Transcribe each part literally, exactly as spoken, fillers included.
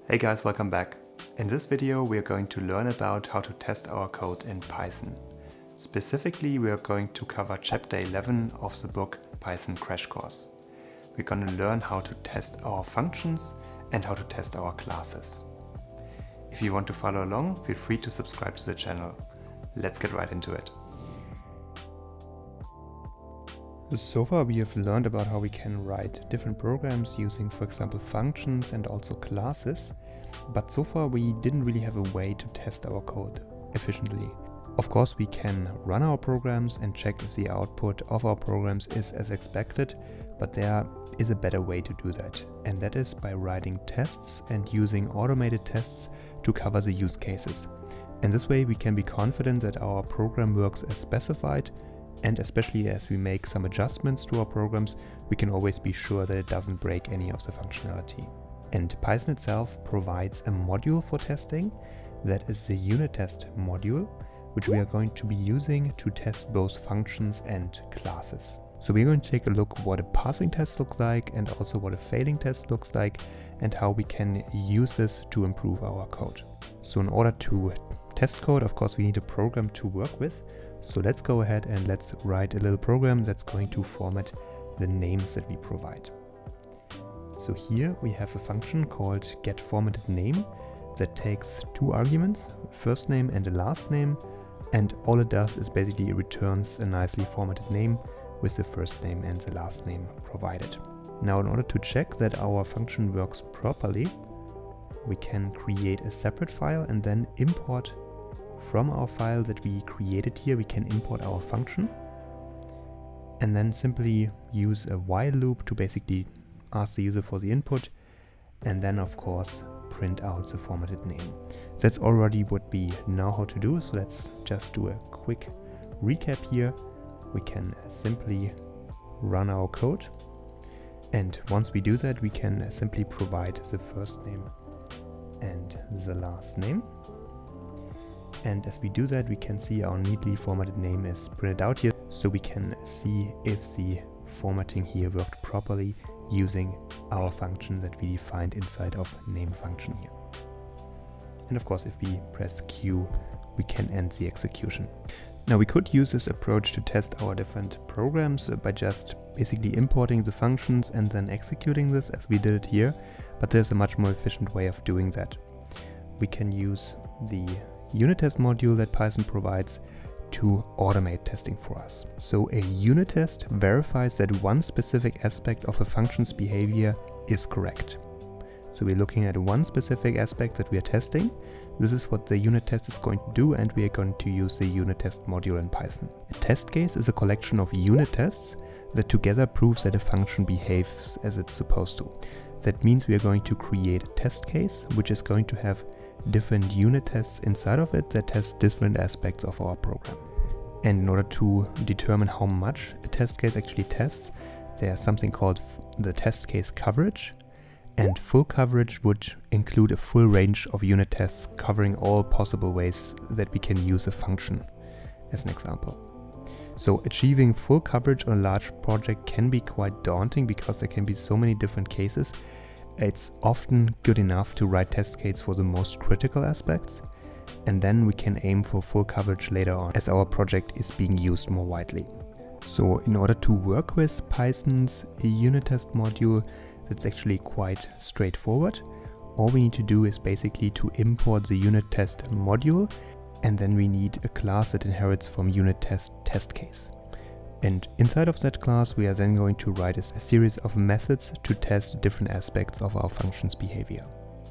Hey guys, welcome back. In this video we are going to learn about how to test our code in Python. Specifically we are going to cover chapter eleven of the book Python Crash Course. We're going to learn how to test our functions and how to test our classes. If you want to follow along, feel free to subscribe to the channel. Let's get right into it. So far we have learned about how we can write different programs using, for example, functions and also classes, but so far we didn't really have a way to test our code efficiently. Of course we can run our programs and check if the output of our programs is as expected, but there is a better way to do that, and that is by writing tests and using automated tests to cover the use cases. And this way we can be confident that our program works as specified, and especially as we make some adjustments to our programs, we can always be sure that it doesn't break any of the functionality. And Python itself provides a module for testing, that is the unit test module, which we are going to be using to test both functions and classes. So we're going to take a look what a passing test looks like and also what a failing test looks like and how we can use this to improve our code. So in order to test code, of course, we need a program to work with. So let's go ahead and let's write a little program that's going to format the names that we provide. So here we have a function called getFormatedName that takes two arguments, first name and a last name, and all it does is basically it returns a nicely formatted name with the first name and the last name provided. Now in order to check that our function works properly, we can create a separate file and then import from our file that we created here, we can import our function and then simply use a while loop to basically ask the user for the input and then of course print out the formatted name. That's already what we know how to do, so let's just do a quick recap here. We can simply run our code, and once we do that we can simply provide the first name and the last name. And as we do that, we can see our neatly formatted name is printed out here, so we can see if the formatting here worked properly using our function that we defined inside of name function here. And of course, if we press Q, we can end the execution. Now we could use this approach to test our different programs by just basically importing the functions and then executing this as we did it here, but there's a much more efficient way of doing that. We can use the unit test module that Python provides to automate testing for us. So a unit test verifies that one specific aspect of a function's behavior is correct. So we're looking at one specific aspect that we are testing. This is what the unit test is going to do, and we are going to use the unit test module in Python. A test case is a collection of unit tests that together proves that a function behaves as it's supposed to. That means we are going to create a test case which is going to have different unit tests inside of it that test different aspects of our program. And in order to determine how much a test case actually tests, there's something called the test case coverage, and full coverage would include a full range of unit tests covering all possible ways that we can use a function, as an example. So achieving full coverage on a large project can be quite daunting because there can be so many different cases. It's often good enough to write test cases for the most critical aspects, and then we can aim for full coverage later on as our project is being used more widely. So in order to work with Python's unit test module, that's actually quite straightforward. All we need to do is basically to import the unit test module, and then we need a class that inherits from unit test test case. And inside of that class, we are then going to write a series of methods to test different aspects of our function's behavior.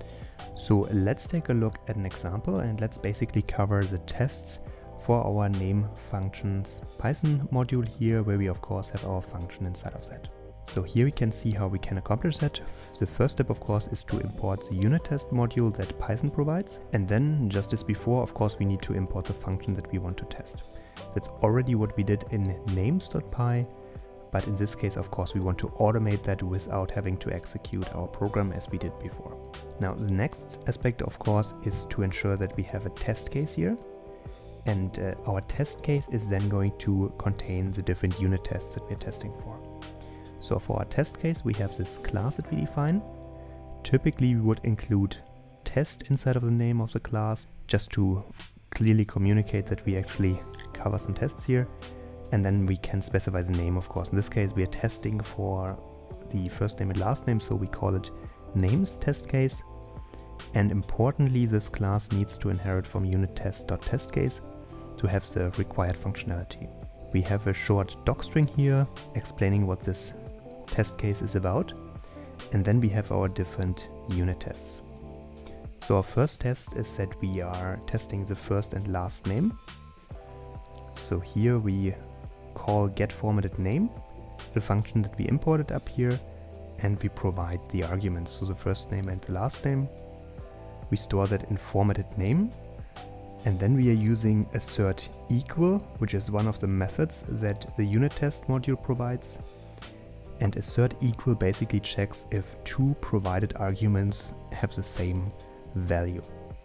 So let's take a look at an example, and let's basically cover the tests for our name functions Python module here, where we of course have our function inside of that. So here we can see how we can accomplish that. The first step of course is to import the unit test module that Python provides, and then just as before, of course, we need to import the function that we want to test. That's already what we did in names.py, but in this case, of course, we want to automate that without having to execute our program as we did before. Now, the next aspect, of course, is to ensure that we have a test case here, and uh, our test case is then going to contain the different unit tests that we're testing for. So for our test case, we have this class that we define. Typically, we would include test inside of the name of the class, just to clearly communicate that we actually cover some tests here. And then we can specify the name, of course. In this case, we are testing for the first name and last name, so we call it names test case. And importantly, this class needs to inherit from unit test.testcase to have the required functionality. We have a short docstring here explaining what this test case is about. And then we have our different unit tests. So our first test is that we are testing the first and last name. So here we call getFormatedName, the function that we imported up here, and we provide the arguments, so the first name and the last name. We store that in formatted name, and then we are using assert equal, which is one of the methods that the unit test module provides. And assert equal basically checks if two provided arguments have the same value.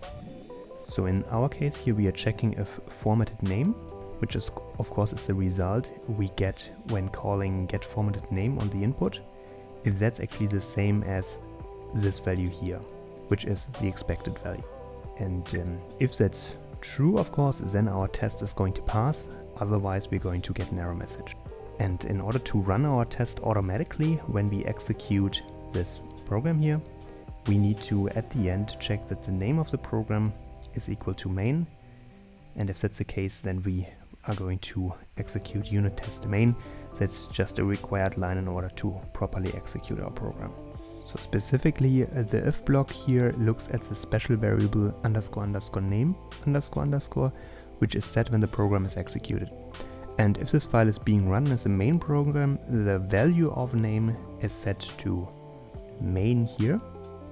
So in our case here we are checking if formatted name, which is of course is the result we get when calling getFormatedName on the input, if that's actually the same as this value here, which is the expected value. And um, if that's true, of course, then our test is going to pass, otherwise we're going to get an error message. And in order to run our test automatically when we execute this program here, we need to at the end check that the name of the program is equal to main, and if that's the case, then we are going to execute unit test main. That's just a required line in order to properly execute our program. So specifically uh, the if block here looks at the special variable underscore underscore name underscore underscore, which is set when the program is executed. And if this file is being run as a main program, the value of name is set to main here.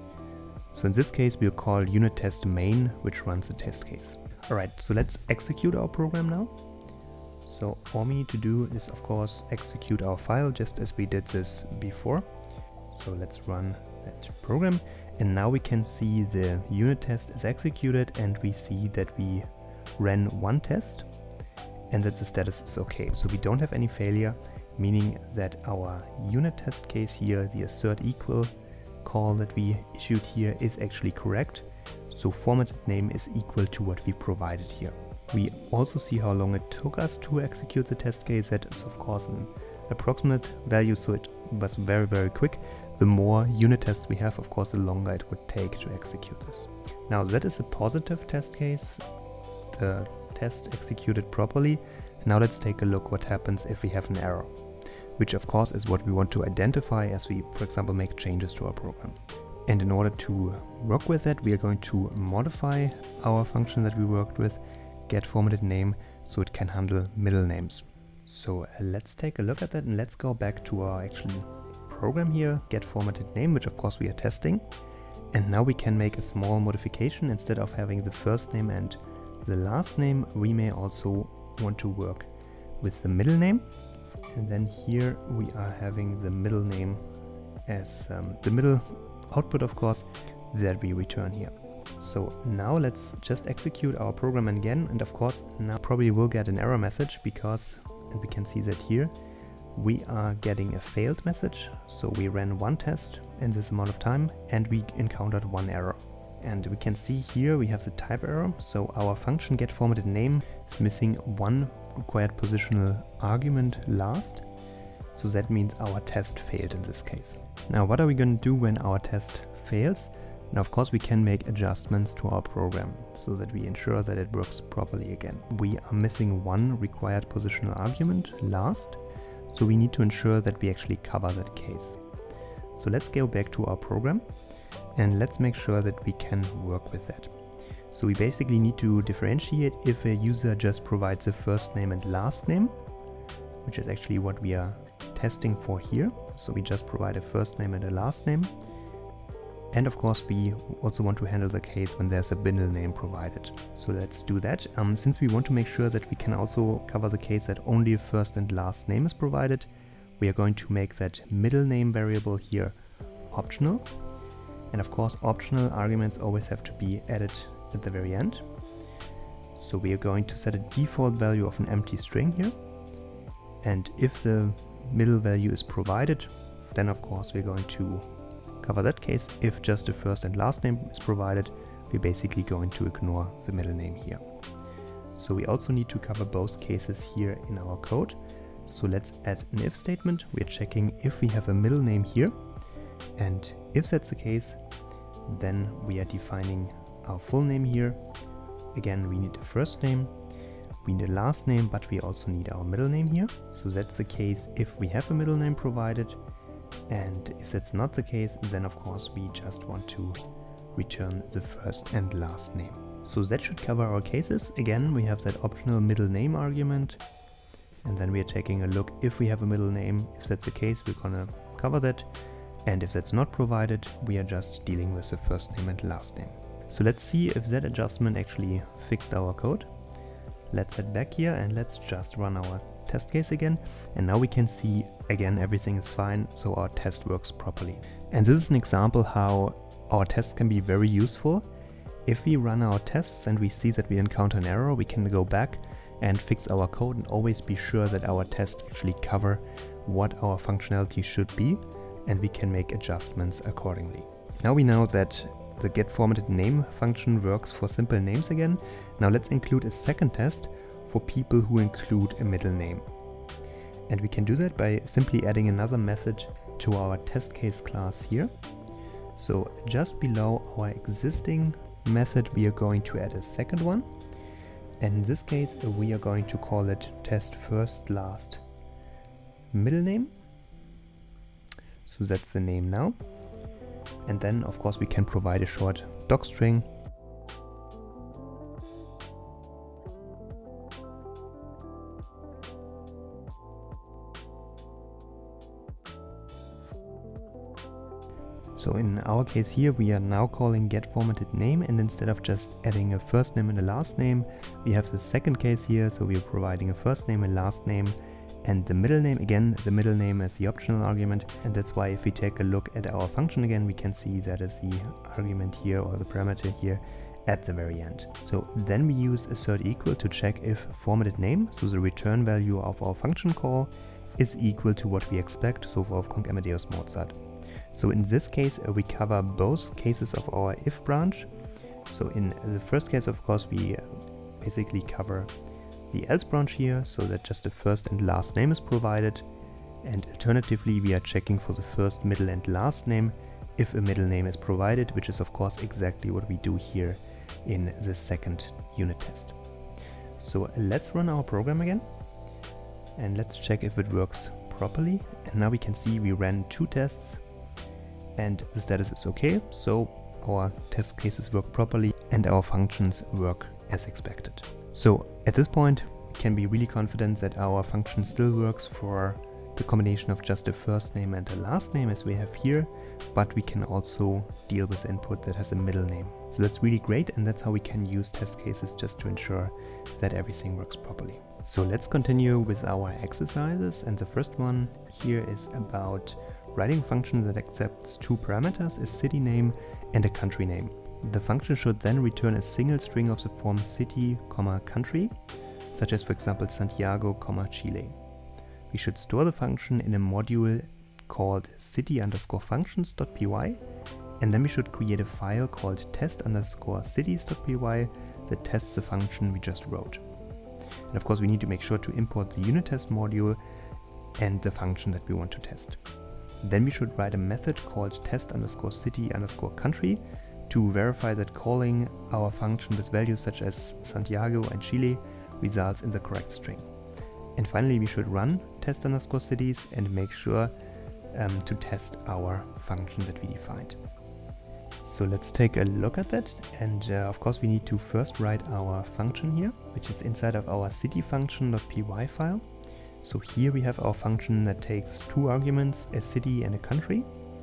So in this case we'll call unit test main, which runs the test case. Alright, so let's execute our program now. So all we need to do is of course execute our file just as we did this before. So let's run that program, and now we can see the unit test is executed and we see that we ran one test and that the status is okay. So we don't have any failure, meaning that our unit test case here, the assert equal call that we issued here, is actually correct. So formatted name is equal to what we provided here. We also see how long it took us to execute the test case. That is of course an approximate value, so it was very very quick. The more unit tests we have, of course, the longer it would take to execute this. Now that is a positive test case, the test executed properly. Now let's take a look what happens if we have an error, which of course is what we want to identify as we, for example, make changes to our program. And in order to work with that, we are going to modify our function that we worked with, getFormatedName, so it can handle middle names. So uh, let's take a look at that, and let's go back to our actual program here, getFormatedName, which of course we are testing. And now we can make a small modification. Instead of having the first name and the last name, we may also want to work with the middle name. And then here we are having the middle name as um, the middle output, of course, that we return here. So now let's just execute our program again, and of course now probably will get an error message because, and we can see that here, we are getting a failed message. So we ran one test in this amount of time and we encountered one error. And we can see here we have the type error, so our function getFormatedName is missing one required positional argument last. So that means our test failed in this case. Now what are we going to do when our test fails? Now of course we can make adjustments to our program so that we ensure that it works properly again. We are missing one required positional argument last, so we need to ensure that we actually cover that case. So let's go back to our program and let's make sure that we can work with that. So we basically need to differentiate if a user just provides the first name and last name, which is actually what we are testing for here. So we just provide a first name and a last name. And of course we also want to handle the case when there's a middle name provided. So let's do that. Um, since we want to make sure that we can also cover the case that only a first and last name is provided, we are going to make that middle name variable here optional. And of course optional arguments always have to be added at the very end. So we are going to set a default value of an empty string here. And if the middle value is provided, then of course we're going to cover that case. If just the first and last name is provided, we're basically going to ignore the middle name here. So we also need to cover both cases here in our code. So let's add an if statement. We're checking if we have a middle name here, and if that's the case, then we are defining our full name here. Again, we need a first name, we need a last name, but we also need our middle name here. So that's the case if we have a middle name provided, and if that's not the case, then of course we just want to return the first and last name. So that should cover our cases. Again, we have that optional middle name argument, and then we are taking a look if we have a middle name. If that's the case, we're gonna cover that, and if that's not provided, we are just dealing with the first name and last name. So let's see if that adjustment actually fixed our code. Let's head back here and let's just run our test case again, and now we can see again everything is fine, so our test works properly. And this is an example how our test can be very useful. If we run our tests and we see that we encounter an error, we can go back and fix our code and always be sure that our tests actually cover what our functionality should be, and we can make adjustments accordingly. Now we know that the getFormatedName function works for simple names again. Now let's include a second test for people who include a middle name. And we can do that by simply adding another method to our test case class here. So just below our existing method, we are going to add a second one. And in this case, we are going to call it test first last middle name. So that's the name now. And then of course we can provide a short doc string. So in our case here, we are now calling getFormatedName, and instead of just adding a first name and a last name, we have the second case here. So we are providing a first name and last name, and the middle name, again, the middle name as the optional argument. And that's why if we take a look at our function again, we can see that is the argument here, or the parameter here at the very end. So then we use assert equal to check if formatted name, so the return value of our function call, is equal to what we expect, so Wolfgang Amadeus Mozart. So in this case, uh, we cover both cases of our if branch. So in the first case, of course, we uh, basically cover the else branch here, so that just the first and last name is provided. And alternatively, we are checking for the first, middle and last name if a middle name is provided, which is of course exactly what we do here in the second unit test. So let's run our program again and let's check if it works properly. And now we can see we ran two tests and the status is okay, so our test cases work properly and our functions work as expected. So at this point, we can be really confident that our function still works for the combination of just a first name and a last name as we have here, but we can also deal with input that has a middle name. So that's really great, and that's how we can use test cases just to ensure that everything works properly. So let's continue with our exercises, and the first one here is about writing a function that accepts two parameters, a city name and a country name. The function should then return a single string of the form city, country, such as for example Santiago, Chile. We should store the function in a module called city underscore functions.py, and then we should create a file called test underscore cities.py that tests the function we just wrote. And of course we need to make sure to import the unit test module and the function that we want to test. Then we should write a method called test underscore city underscore country to verify that calling our function with values such as Santiago and Chile results in the correct string. And finally, we should run test underscore cities and make sure um, to test our function that we defined. So let's take a look at that. And uh, of course, we need to first write our function here, which is inside of our city function.py file. So here we have our function that takes two arguments, a city and a country.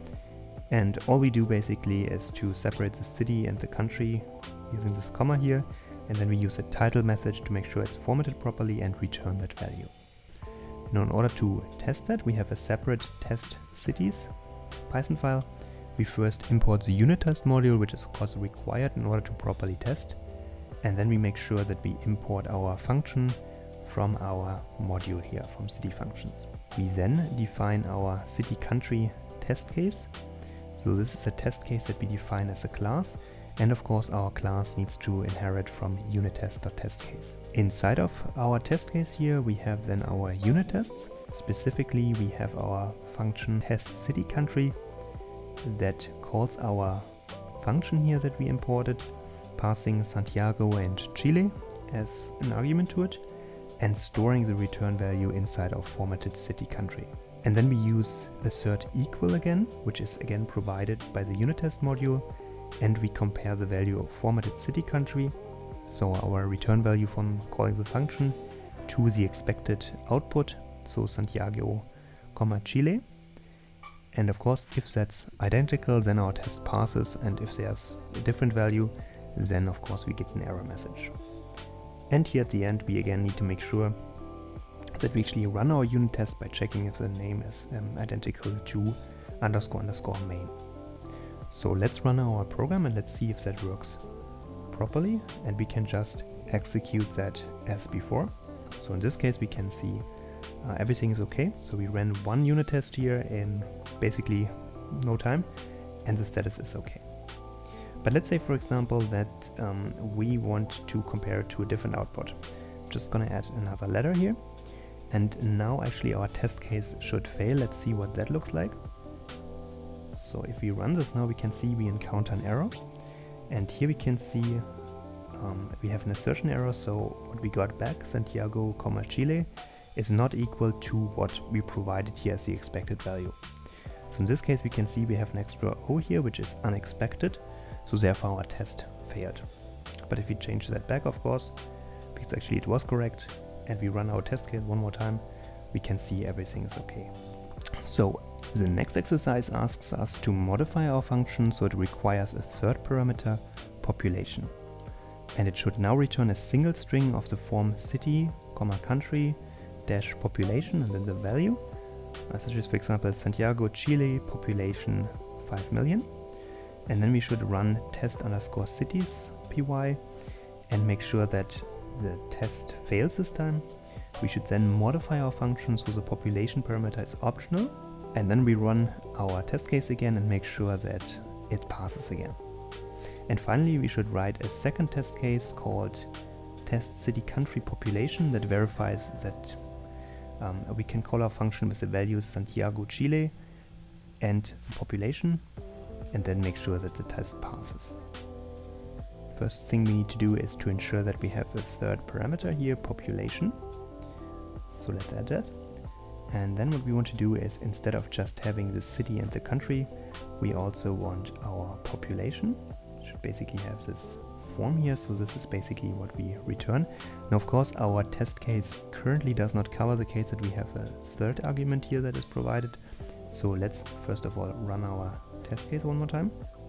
And all we do basically is to separate the city and the country using this comma here. And then we use a title message to make sure it's formatted properly and return that value. Now in order to test that, we have a separate test cities Python file. We first import the unit test module, which is of course required in order to properly test. And then we make sure that we import our function from our module here, from city functions. We then define our city country test case. So this is a test case that we define as a class. And of course our class needs to inherit from unit_test.testCase. Inside of our test case here we have then our unit tests. Specifically we have our function test_city_country that calls our function here that we imported, passing Santiago and Chile as an argument to it, and storing the return value inside of formatted city country. And then we use assert equal again, which is again provided by the unit test module, and we compare the value of formatted city country, so our return value from calling the function, to the expected output, so Santiago, comma Chile. And of course, if that's identical, then our test passes, and if there's a different value, then of course we get an error message. And here at the end, we again need to make sure that we actually run our unit test by checking if the name is um, identical to underscore underscore main. So let's run our program and let's see if that works properly, and we can just execute that as before. So in this case we can see uh, everything is okay. So we ran one unit test here in basically no time, and the status is okay. But let's say, for example, that um, we want to compare it to a different output. Just gonna add another letter here. And now actually our test case should fail. Let's see what that looks like. So if we run this now, we can see we encounter an error. And here we can see um, we have an assertion error. So what we got back, Santiago, comma Chile, is not equal to what we provided here as the expected value. So in this case, we can see we have an extra O here, which is unexpected. So therefore our test failed. But if we change that back, of course, because actually it was correct, and we run our test case one more time, we can see everything is okay. So the next exercise asks us to modify our function, so it requires a third parameter, population. And it should now return a single string of the form city, comma country, dash population, and then the value. Uh, such as, for example, Santiago, Chile, population five million. And then we should run test underscore cities py and make sure that the test fails this time. We should then modify our function so the population parameter is optional, and then we run our test case again and make sure that it passes again. And finally we should write a second test case called test city country population that verifies that um, we can call our function with the values Santiago, Chile and the population, and then make sure that the test passes. First thing we need to do is to ensure that we have a third parameter here, population. So let's add that. And then what we want to do is, instead of just having the city and the country, we also want our population. Should basically have this form here, so this is basically what we return. Now of course our test case currently does not cover the case that we have a third argument here that is provided. So let's first of all run our test case one more time.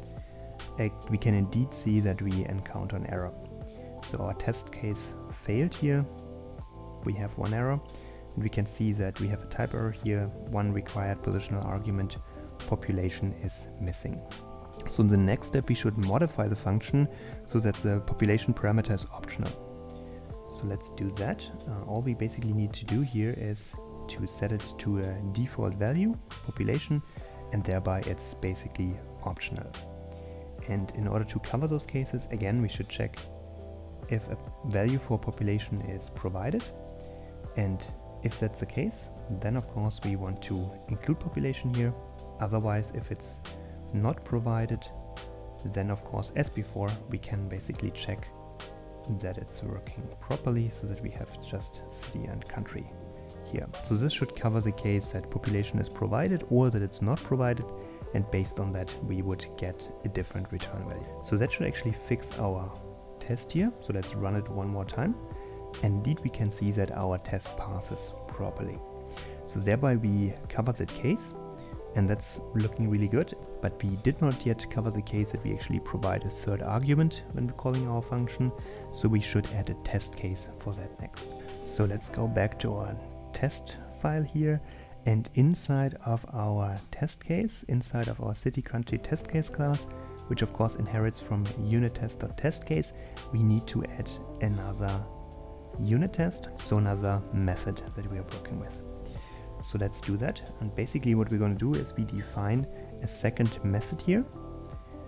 Uh, we can indeed see that we encounter an error. So our test case failed here. We have one error, and we can see that we have a type error here. One required positional argument, population, is missing. So in the next step we should modify the function so that the population parameter is optional. So let's do that. Uh, all we basically need to do here is to set it to a default value, population, and thereby it's basically optional. And in order to cover those cases, again, we should check if a value for population is provided. And if that's the case, then of course we want to include population here. Otherwise, if it's not provided, then of course, as before, we can basically check that it's working properly so that we have just city and country here. So this should cover the case that population is provided or that it's not provided, and based on that we would get a different return value. So that should actually fix our test here. So let's run it one more time, and indeed we can see that our test passes properly. So thereby we covered that case, and that's looking really good, but we did not yet cover the case that we actually provide a third argument when calling our function, so we should add a test case for that next. So let's go back to our test file here, and inside of our test case, inside of our city country test case class, which of course inherits from unit test.testCase, we need to add another unit test, so another method that we are working with. So let's do that, and basically what we're going to do is we define a second method here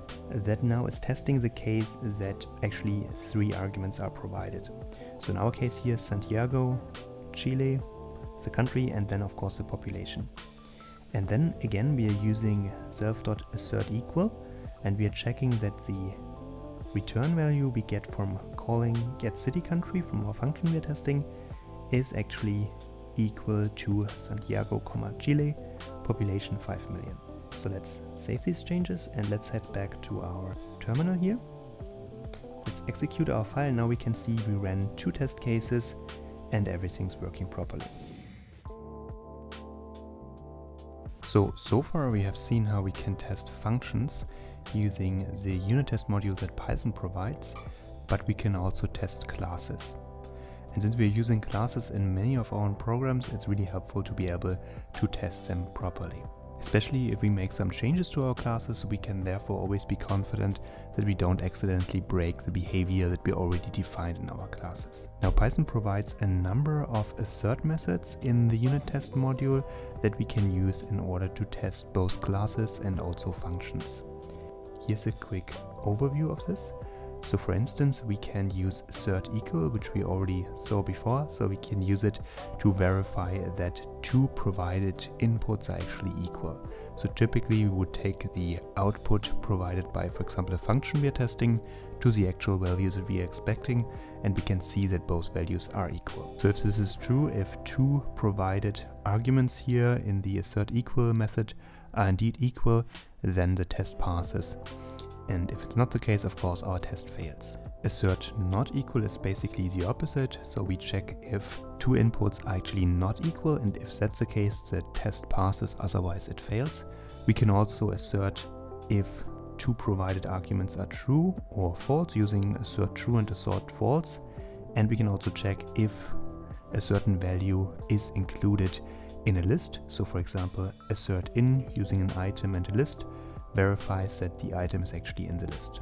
that now is testing the case that actually three arguments are provided. So in our case here, Santiago, Chile, the country, and then of course the population. And then again we are using self.assertEqual, and we are checking that the return value we get from calling getCityCountry from our function we are testing is actually equal to Santiago, Chile, population five million. So let's save these changes and let's head back to our terminal here. Let's execute our file. Now we can see we ran two test cases and everything's working properly. So, so far we have seen how we can test functions using the unit test module that Python provides, but we can also test classes. And since we are using classes in many of our own programs, it's really helpful to be able to test them properly. Especially if we make some changes to our classes, we can therefore always be confident that we don't accidentally break the behavior that we already defined in our classes. Now Python provides a number of assert methods in the unit test module that we can use in order to test both classes and also functions. Here's a quick overview of this. So for instance, we can use assertEqual, which we already saw before, so we can use it to verify that two provided inputs are actually equal. So typically we would take the output provided by, for example, a function we are testing to the actual values that we are expecting, and we can see that both values are equal. So if this is true, if two provided arguments here in the assertEqual method are indeed equal, then the test passes. And if it's not the case, of course, our test fails. Assert not equal is basically the opposite, so we check if two inputs are actually not equal, and if that's the case, the test passes, otherwise it fails. We can also assert if two provided arguments are true or false using assert true and assert false, and we can also check if a certain value is included in a list. So for example, assert in using an item and a list verifies that the item is actually in the list.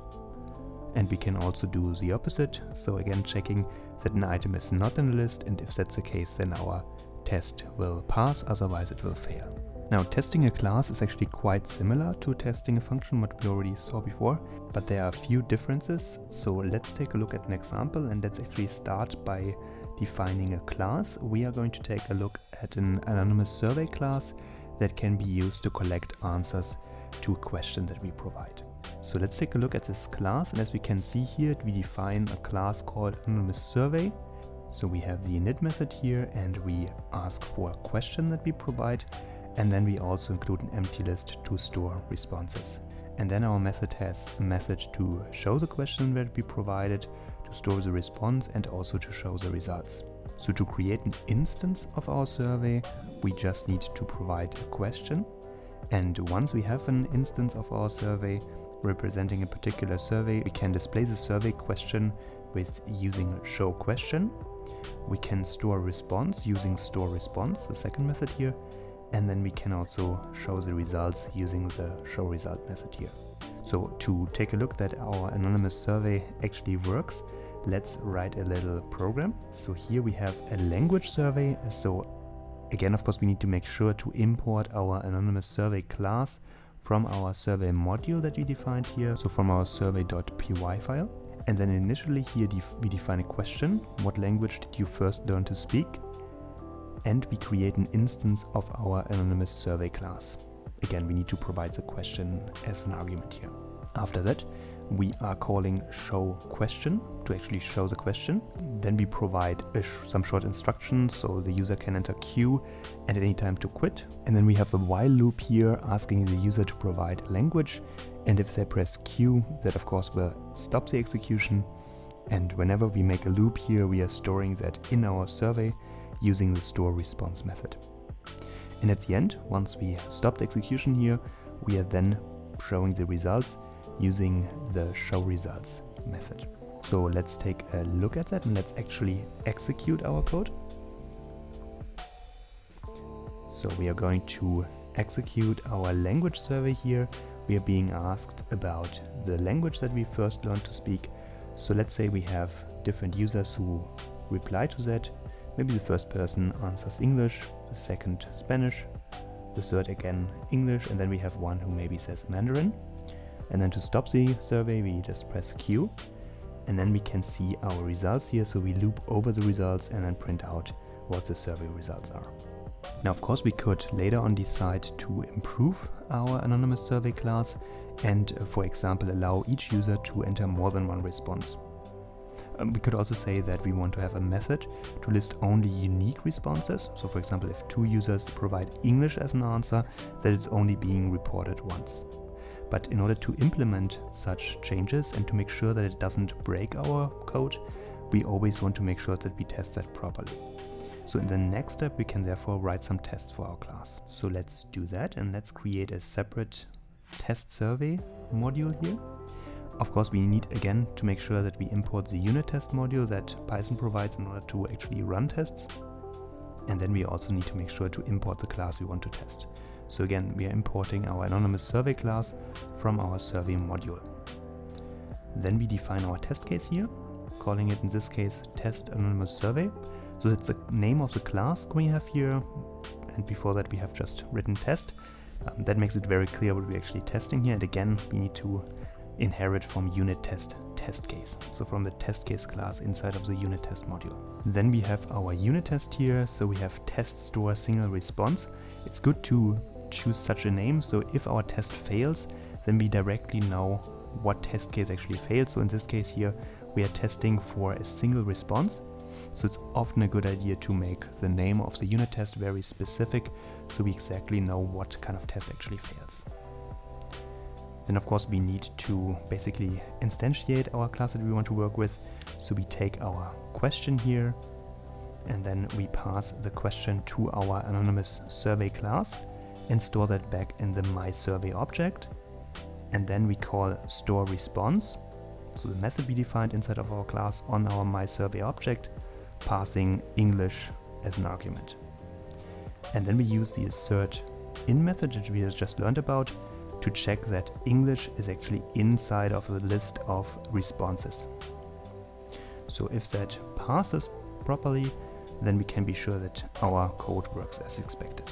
And we can also do the opposite, so again checking that an item is not in the list, and if that's the case, then our test will pass, otherwise it will fail. Now testing a class is actually quite similar to testing a function, what we already saw before, but there are a few differences. So let's take a look at an example, and let's actually start by defining a class. We are going to take a look at an anonymous survey class that can be used to collect answers to a question that we provide. So let's take a look at this class, and as we can see here, we define a class called anonymous survey. So we have the init method here, and we ask for a question that we provide, and then we also include an empty list to store responses. And then our method has a method to show the question that we provided, to store the response, and also to show the results. So to create an instance of our survey, we just need to provide a question. And once we have an instance of our survey representing a particular survey, we can display the survey question with using show question. We can store response using store response, the second method here, and then we can also show the results using the show result method here. So to take a look that our anonymous survey actually works, let's write a little program. So here we have a language survey. So again, of course, we need to make sure to import our anonymous survey class from our survey module that we defined here, so from our survey.py file. And then initially here def we define a question: what language did you first learn to speak? And we create an instance of our anonymous survey class. Again, we need to provide the question as an argument here. After that, we are calling show question to actually show the question. Then we provide a sh some short instructions so the user can enter Q and at any time to quit. And then we have a while loop here asking the user to provide a language. And if they press Q, that of course will stop the execution. And whenever we make a loop here, we are storing that in our survey using the store response method. And at the end, once we stop the execution here, we are then showing the results using the show results method. So let's take a look at that and let's actually execute our code. So we are going to execute our language survey here. We are being asked about the language that we first learned to speak. So let's say we have different users who reply to that. Maybe the first person answers English, the second Spanish, the third again English, and then we have one who maybe says Mandarin. And then to stop the survey, we just press Q, and then we can see our results here. So we loop over the results and then print out what the survey results are. Now, of course, we could later on decide to improve our anonymous survey class and, uh, for example, allow each user to enter more than one response. Um, we could also say that we want to have a method to list only unique responses. So, for example, if two users provide English as an answer, that it's only being reported once. But in order to implement such changes and to make sure that it doesn't break our code, we always want to make sure that we test that properly. So in the next step, we can therefore write some tests for our class. So let's do that, and let's create a separate test survey module here. Of course, we need again to make sure that we import the unit test module that Python provides in order to actually run tests. And then we also need to make sure to import the class we want to test. So again, we are importing our anonymous survey class from our survey module. Then we define our test case here, calling it in this case test anonymous survey. So that's the name of the class we have here, and before that we have just written test. Um, that makes it very clear what we're actually testing here, and again we need to inherit from unit test test case, so from the test case class inside of the unit test module. Then we have our unit test here, so we have test store single response. It's good to choose such a name, so if our test fails, then we directly know what test case actually failed. So in this case here, we are testing for a single response. So it's often a good idea to make the name of the unit test very specific, so we exactly know what kind of test actually fails. Then of course we need to basically instantiate our class that we want to work with. So we take our question here, and then we pass the question to our anonymous survey class and store that back in the mySurvey object. And then we call store response, so the method we defined inside of our class on our mySurvey object, passing English as an argument. And then we use the assert in method that we just learned about to check that English is actually inside of the list of responses. So if that passes properly, then we can be sure that our code works as expected.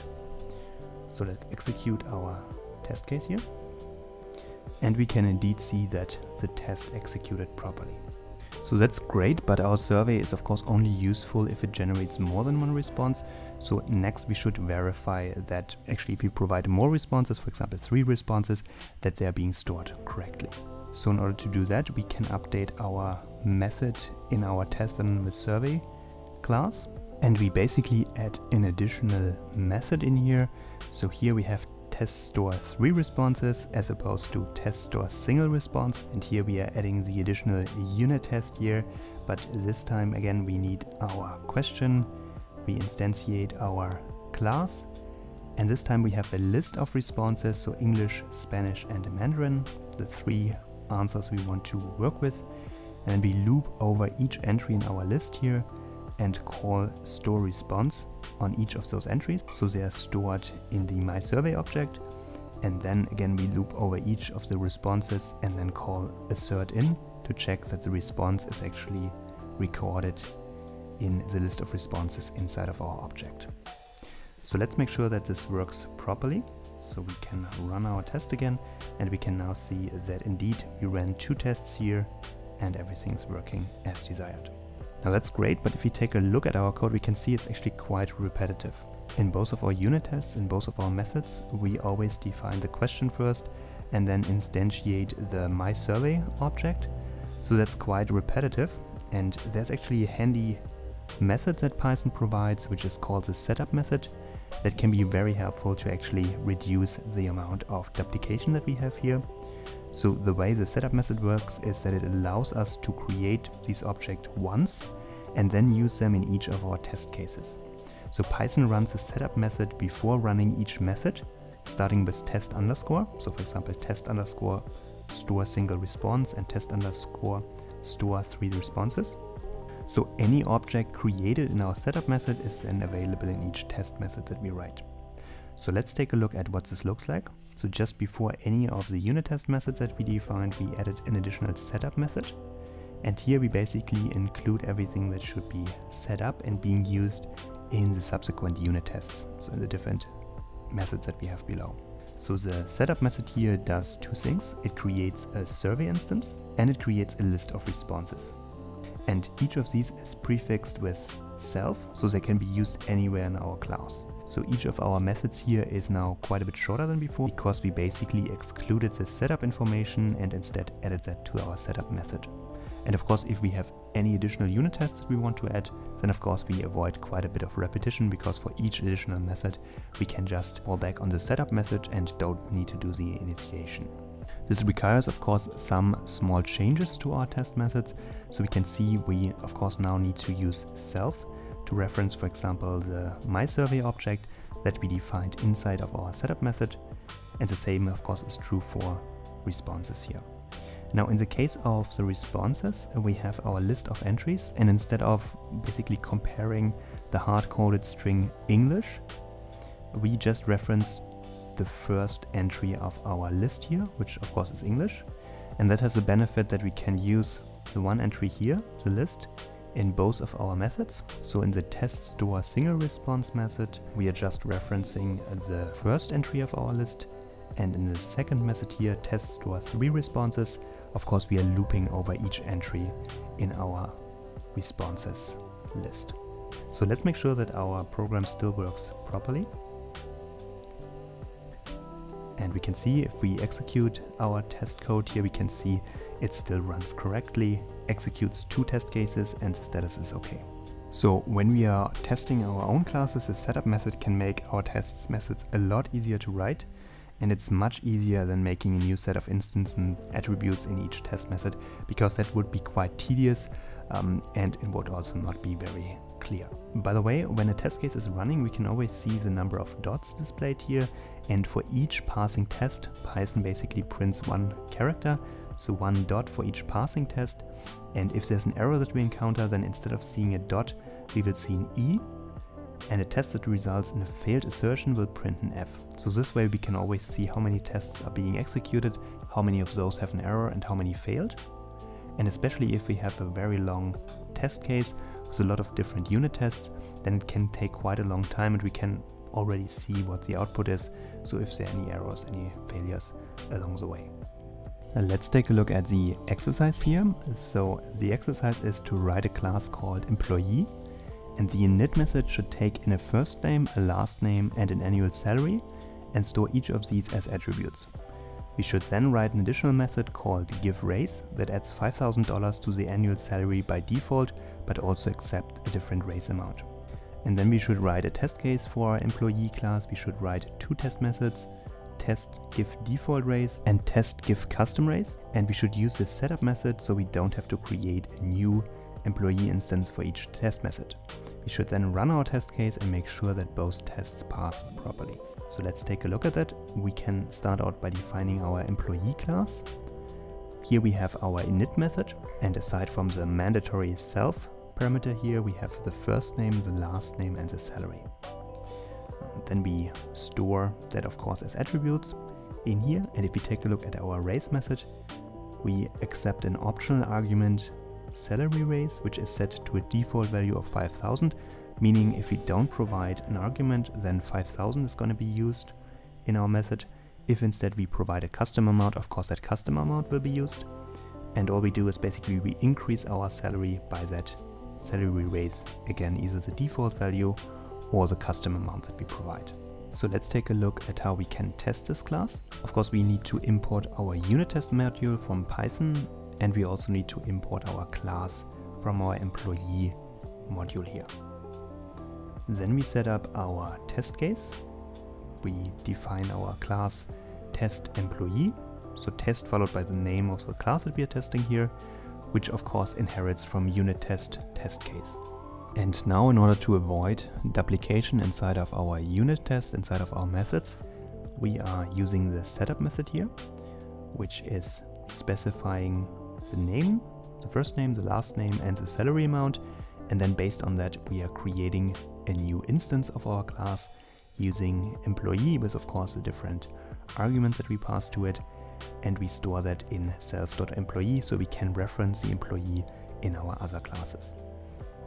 So let's execute our test case here. And we can indeed see that the test executed properly. So that's great, but our survey is of course only useful if it generates more than one response. So next we should verify that actually if we provide more responses, for example three responses, that they are being stored correctly. So in order to do that, we can update our method in our test anonymous survey class. And we basically add an additional method in here. So here we have test store three responses as opposed to test store single response, and here we are adding the additional unit test here, but this time again we need our question, we instantiate our class, and this time we have a list of responses, so English, Spanish and Mandarin, the three answers we want to work with, and we loop over each entry in our list here and call store response on each of those entries, so they are stored in the mySurvey object. And then again we loop over each of the responses and then call assert in to check that the response is actually recorded in the list of responses inside of our object. So let's make sure that this works properly. So we can run our test again, and we can now see that indeed we ran two tests here and everything is working as desired. Now that's great, but if we take a look at our code, we can see it's actually quite repetitive. In both of our unit tests, in both of our methods, we always define the question first and then instantiate the mySurvey object. So that's quite repetitive, and there's actually a handy method that Python provides, which is called the setup method, that can be very helpful to actually reduce the amount of duplication that we have here. So the way the setup method works is that it allows us to create these objects once and then use them in each of our test cases. So Python runs the setup method before running each method, starting with test underscore. So for example, test underscore store single response and test underscore store three responses. So any object created in our setup method is then available in each test method that we write. So let's take a look at what this looks like. So just before any of the unit test methods that we defined, we added an additional setup method. And here we basically include everything that should be set up and being used in the subsequent unit tests, so in the different methods that we have below. So the setup method here does two things. It creates a survey instance and it creates a list of responses. And each of these is prefixed with self, so they can be used anywhere in our class. So each of our methods here is now quite a bit shorter than before because we basically excluded the setup information and instead added that to our setup method. And of course, if we have any additional unit tests that we want to add, then of course we avoid quite a bit of repetition because for each additional method, we can just fall back on the setup method and don't need to do the initiation. This requires, of course, some small changes to our test methods. So we can see we, of course, now need to use self to reference, for example, the mySurvey object that we defined inside of our setup method. And the same, of course, is true for responses here. Now, in the case of the responses, we have our list of entries, and instead of basically comparing the hard-coded string English, we just referenced the first entry of our list here, which of course is English. And that has the benefit that we can use the one entry here, the list, in both of our methods. So in the test store single response method, we are just referencing the first entry of our list. And in the second method here, test store three responses, of course we are looping over each entry in our responses list. So let's make sure that our program still works properly. And we can see if we execute our test code here, we can see it still runs correctly, executes two test cases, and the status is okay. So when we are testing our own classes, the setup method can make our tests methods a lot easier to write. And it's much easier than making a new set of instances and attributes in each test method, because that would be quite tedious um, and it would also not be very clear. By the way, when a test case is running, we can always see the number of dots displayed here, and for each passing test, Python basically prints one character, so one dot for each passing test. And if there's an error that we encounter, then instead of seeing a dot, we will see an E. And a test that results in a failed assertion will print an F. So this way we can always see how many tests are being executed, how many of those have an error and how many failed. And especially if we have a very long test case with a lot of different unit tests, then it can take quite a long time and we can already see what the output is. So if there are any errors, any failures along the way. Now let's take a look at the exercise here. So the exercise is to write a class called employee. And the init method should take in a first name, a last name, and an annual salary, and store each of these as attributes. We should then write an additional method called giveRaise that adds five thousand dollars to the annual salary by default, but also accept a different raise amount. And then we should write a test case for our employee class. We should write two test methods, test give default raise and test give custom raise. And we should use this setup method so we don't have to create a new employee instance for each test method. We should then run our test case and make sure that both tests pass properly. So let's take a look at that. We can start out by defining our employee class. Here we have our init method, and aside from the mandatory self parameter here, we have the first name, the last name, and the salary. Then we store that, of course, as attributes in here. And if we take a look at our raise method, we accept an optional argument salary raise, which is set to a default value of five thousand, meaning if we don't provide an argument, then five thousand is going to be used in our method. If instead we provide a custom amount, of course that custom amount will be used. And all we do is basically we increase our salary by that salary raise, again either the default value or the custom amount that we provide. So let's take a look at how we can test this class. Of course we need to import our unit test module from Python, and we also need to import our class from our employee module here. Then we set up our test case. We define our class test employee. So test followed by the name of the class that we are testing here, which of course inherits from unit test test case. And now in order to avoid duplication inside of our unit test, inside of our methods, we are using the setup method here, which is specifying the name, the first name, the last name, and the salary amount. And then based on that, we are creating a new instance of our class using employee with, of course, the different arguments that we pass to it. And we store that in self.employee so we can reference the employee in our other classes.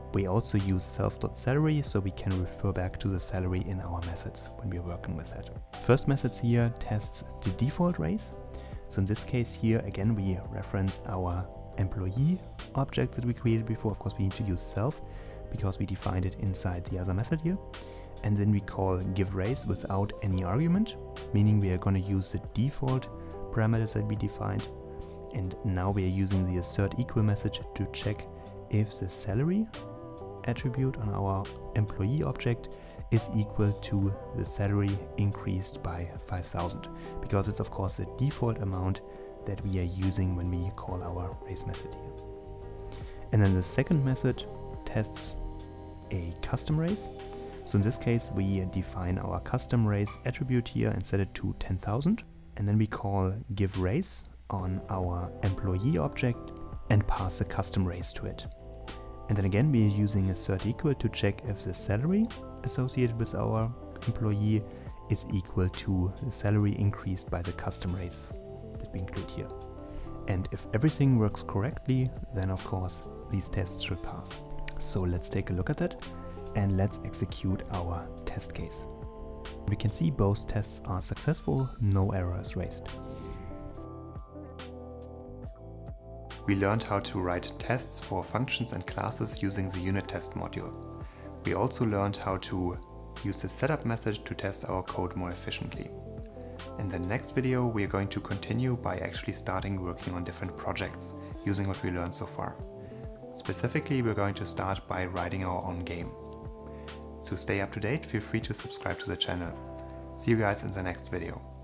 We also use self.salary, so we can refer back to the salary in our methods when we're working with that. First method here tests the default raise. So in this case here, again, we reference our employee object that we created before. Of course, we need to use self because we defined it inside the other method here. And then we call giveRaise without any argument, meaning we are going to use the default parameters that we defined. And now we are using the assert equal message to check if the salary attribute on our employee object is equal to the salary increased by five thousand, because it's of course the default amount that we are using when we call our raise method here. And then the second method tests a custom raise. So in this case, we define our custom raise attribute here and set it to ten thousand. And then we call giveRaise on our employee object and pass the custom raise to it. And then again, we are using assert equal to check if the salary associated with our employee is equal to the salary increased by the custom raise that we include here. And if everything works correctly, then of course these tests should pass. So let's take a look at that and let's execute our test case. We can see both tests are successful, no errors raised. We learned how to write tests for functions and classes using the unit test module. We also learned how to use the setup method to test our code more efficiently. In the next video, we are going to continue by actually starting working on different projects using what we learned so far. Specifically, we're going to start by writing our own game. To stay up to date, feel free to subscribe to the channel. See you guys in the next video.